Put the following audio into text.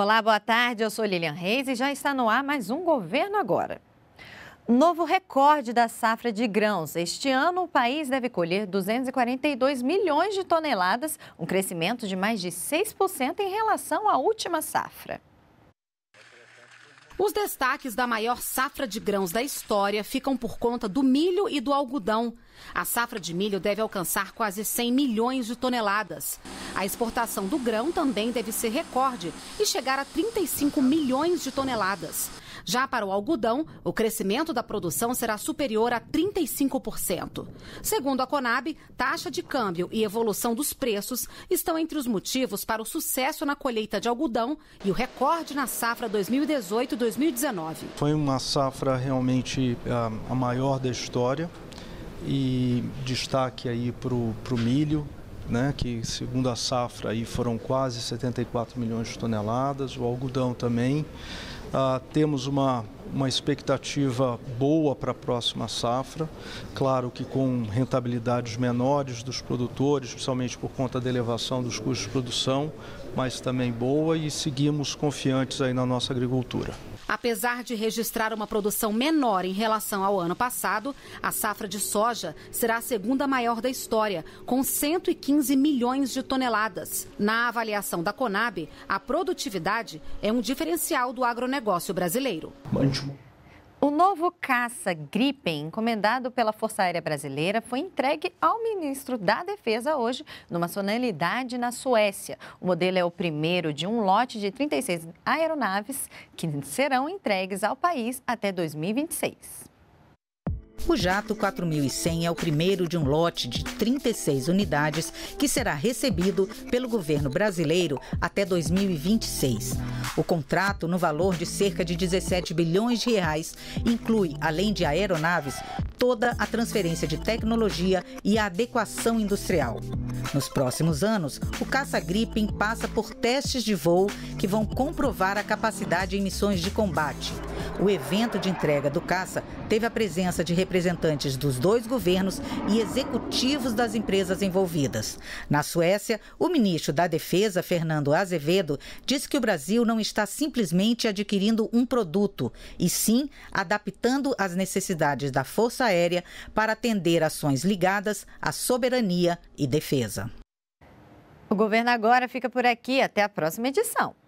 Olá, boa tarde. Eu sou Lilian Reis e já está no ar mais um Governo Agora. Novo recorde da safra de grãos. Este ano, o país deve colher 242 milhões de toneladas, um crescimento de mais de 6% em relação à última safra. Os destaques da maior safra de grãos da história ficam por conta do milho e do algodão. A safra de milho deve alcançar quase 100 milhões de toneladas. A exportação do grão também deve ser recorde e chegar a 35 milhões de toneladas. Já para o algodão, o crescimento da produção será superior a 35%. Segundo a Conab, taxa de câmbio e evolução dos preços estão entre os motivos para o sucesso na colheita de algodão e o recorde na safra 2018-2019. Foi uma safra realmente a maior da história e destaque aí para o milho, né, que segundo a safra aí foram quase 74 milhões de toneladas, o algodão também. Temos uma expectativa boa para a próxima safra, claro que com rentabilidades menores dos produtores, especialmente por conta da elevação dos custos de produção, mas também boa, e seguimos confiantes aí na nossa agricultura. Apesar de registrar uma produção menor em relação ao ano passado, a safra de soja será a segunda maior da história, com 115 milhões de toneladas. Na avaliação da Conab, a produtividade é um diferencial do agronegócio brasileiro. O novo caça Gripen, encomendado pela Força Aérea Brasileira, foi entregue ao ministro da Defesa hoje, numa solenidade na Suécia. O modelo é o primeiro de um lote de 36 aeronaves que serão entregues ao país até 2026. O jato 4100 é o primeiro de um lote de 36 unidades que será recebido pelo governo brasileiro até 2026. O contrato, no valor de cerca de 17 bilhões de reais, inclui, além de aeronaves, toda a transferência de tecnologia e a adequação industrial. Nos próximos anos, o caça Gripen passa por testes de voo que vão comprovar a capacidade em missões de combate. O evento de entrega do caça teve a presença de representantes dos dois governos e executivos das empresas envolvidas. Na Suécia, o ministro da Defesa, Fernando Azevedo, disse que o Brasil não está simplesmente adquirindo um produto, e sim adaptando as necessidades da Força Aérea para atender ações ligadas à soberania e defesa. O Governo Agora fica por aqui. Até a próxima edição.